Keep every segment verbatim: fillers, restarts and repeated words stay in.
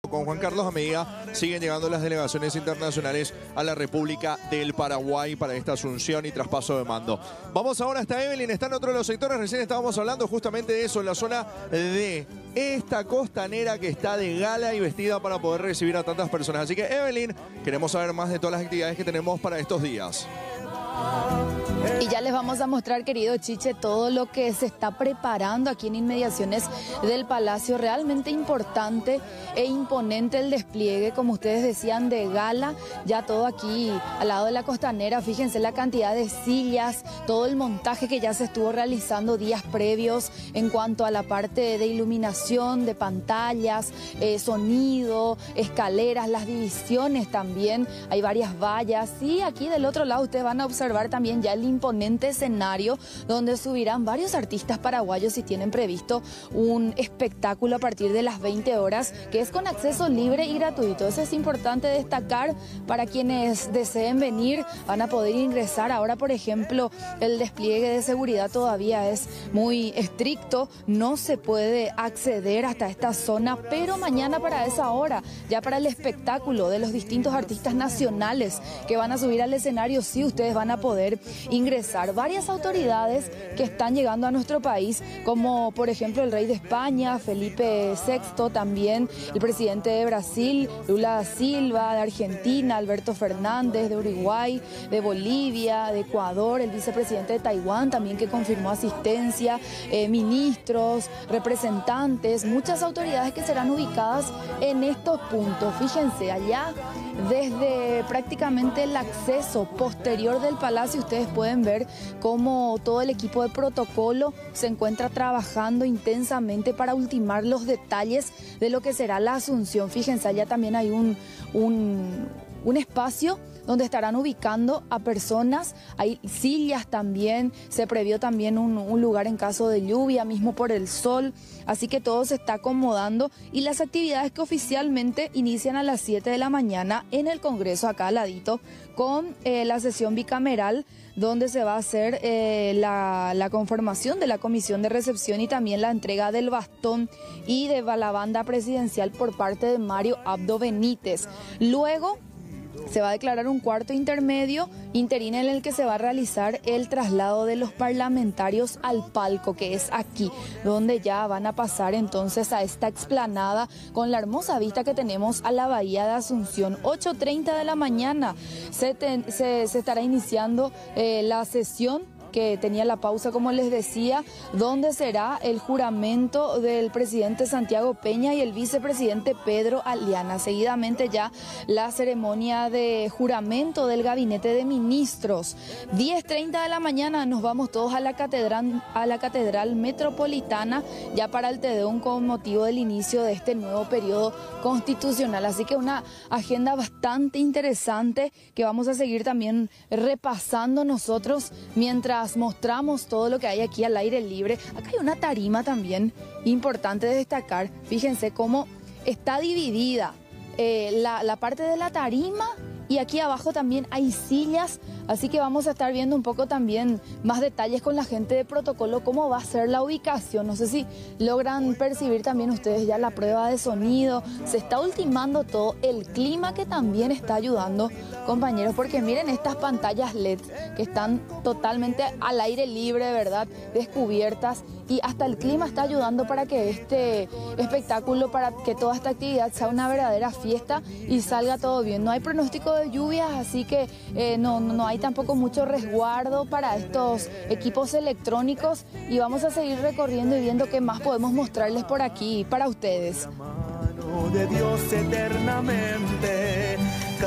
Con Juan Carlos Amiga siguen llegando las delegaciones internacionales a la República del Paraguay para esta asunción y traspaso de mando. Vamos ahora hasta Evelyn, está en otro de los sectores, recién estábamos hablando justamente de eso, en la zona de esta costanera que está de gala y vestida para poder recibir a tantas personas. Así que Evelyn, queremos saber más de todas las actividades que tenemos para estos días. Y ya les vamos a mostrar, querido Chiche, todo lo que se está preparando aquí en inmediaciones del Palacio. Realmente importante e imponente el despliegue, como ustedes decían, de gala. Ya todo aquí al lado de la costanera. Fíjense la cantidad de sillas, todo el montaje que ya se estuvo realizando días previos en cuanto a la parte de iluminación, de pantallas, eh, sonido, escaleras, las divisiones también. Hay varias vallas. Y aquí del otro lado ustedes van a observar también ya el imponente escenario donde subirán varios artistas paraguayos y tienen previsto un espectáculo a partir de las veinte horas que es con acceso libre y gratuito. Eso es importante destacar para quienes deseen venir, van a poder ingresar. Ahora, por ejemplo, el despliegue de seguridad todavía es muy estricto, no se puede acceder hasta esta zona, pero mañana para esa hora, ya para el espectáculo de los distintos artistas nacionales que van a subir al escenario, sí, ustedes van a poder ingresar. Varias autoridades que están llegando a nuestro país, como por ejemplo el rey de España, Felipe sexto, también el presidente de Brasil, Lula da Silva, de Argentina, Alberto Fernández, de Uruguay, de Bolivia, de Ecuador, el vicepresidente de Taiwán también que confirmó asistencia, eh, ministros, representantes, muchas autoridades que serán ubicadas en estos puntos. Fíjense, allá desde prácticamente el acceso posterior del palacio ustedes pueden ver cómo todo el equipo de protocolo se encuentra trabajando intensamente para ultimar los detalles de lo que será la asunción. Fíjense, allá también hay un, un, un espacio donde estarán ubicando a personas, hay sillas también, se previó también un, un lugar en caso de lluvia, mismo por el sol, así que todo se está acomodando y las actividades que oficialmente inician a las siete de la mañana en el Congreso, acá al ladito, con eh, la sesión bicameral, donde se va a hacer eh, la, la conformación de la comisión de recepción y también la entrega del bastón y de la banda presidencial por parte de Mario Abdo Benítez. Luego se va a declarar un cuarto intermedio interino en el que se va a realizar el traslado de los parlamentarios al palco, que es aquí, donde ya van a pasar entonces a esta explanada con la hermosa vista que tenemos a la bahía de Asunción. ocho treinta de la mañana se, ten, se, se estará iniciando eh, la sesión que tenía la pausa, como les decía, donde será el juramento del presidente Santiago Peña y el vicepresidente Pedro Aliana. Seguidamente ya la ceremonia de juramento del gabinete de ministros. diez treinta de la mañana nos vamos todos a la catedral, a la catedral metropolitana ya para el Tedeum con motivo del inicio de este nuevo periodo constitucional. Así que una agenda bastante interesante que vamos a seguir también repasando nosotros mientras mostramos todo lo que hay aquí al aire libre. Acá hay una tarima también importante de destacar. Fíjense cómo está dividida eh, la, la parte de la tarima y aquí abajo también hay sillas, así que vamos a estar viendo un poco también más detalles con la gente de protocolo, cómo va a ser la ubicación. No sé si logran percibir también ustedes ya la prueba de sonido, se está ultimando todo, el clima que también está ayudando, compañeros, porque miren estas pantallas L E D que están totalmente al aire libre, ¿verdad? Descubiertas, y hasta el clima está ayudando para que este espectáculo, para que toda esta actividad sea una verdadera fiesta y salga todo bien. No hay pronóstico de lluvias, así que eh, no, no hay tampoco mucho resguardo para estos equipos electrónicos y vamos a seguir recorriendo y viendo qué más podemos mostrarles por aquí para ustedes. De Dios eternamente.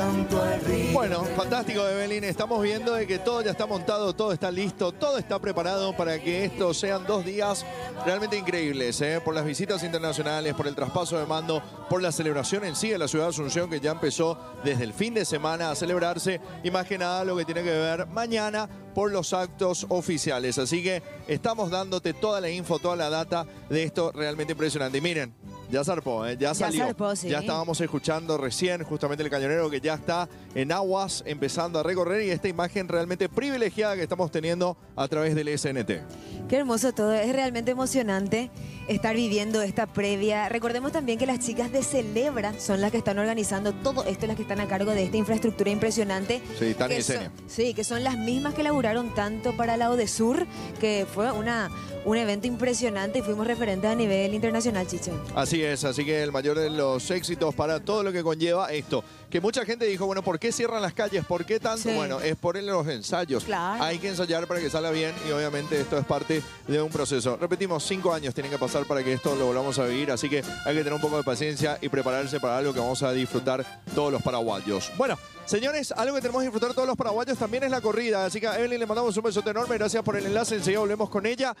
Bueno, fantástico, Evelyn. Estamos viendo de que todo ya está montado, todo está listo, todo está preparado para que estos sean dos días realmente increíbles, ¿eh? Por las visitas internacionales, por el traspaso de mando, por la celebración en sí de la ciudad de Asunción, que ya empezó desde el fin de semana a celebrarse, y más que nada lo que tiene que ver mañana por los actos oficiales. Así que estamos dándote toda la info, toda la data de esto realmente impresionante. Y miren, Ya zarpó, ¿eh? ya salió. Ya zarpó, sí. Ya estábamos escuchando recién justamente el cañonero que ya está en aguas empezando a recorrer y esta imagen realmente privilegiada que estamos teniendo a través del S N T. Qué hermoso todo, es realmente emocionante estar viviendo esta previa. Recordemos también que las chicas de Celebra son las que están organizando todo esto, las que están a cargo de esta infraestructura impresionante. Sí, Tania y son, Senia. Sí, que son las mismas que laburaron tanto para la Odesur, que fue una, un evento impresionante y fuimos referentes a nivel internacional, Chiche. Así es, así que el mayor de los éxitos para todo lo que conlleva esto. Que mucha gente dijo, bueno, ¿por qué cierran las calles? ¿Por qué tanto? Sí. Bueno, es por los ensayos. Claro. Hay que ensayar para que salga bien y obviamente esto es parte de un proceso. Repetimos, cinco años tienen que pasar para que esto lo volvamos a vivir, así que hay que tener un poco de paciencia y prepararse para algo que vamos a disfrutar todos los paraguayos. Bueno, señores, algo que tenemos que disfrutar todos los paraguayos también es la corrida, así que a Evelyn le mandamos un besote enorme, gracias por el enlace, enseguida volvemos con ella.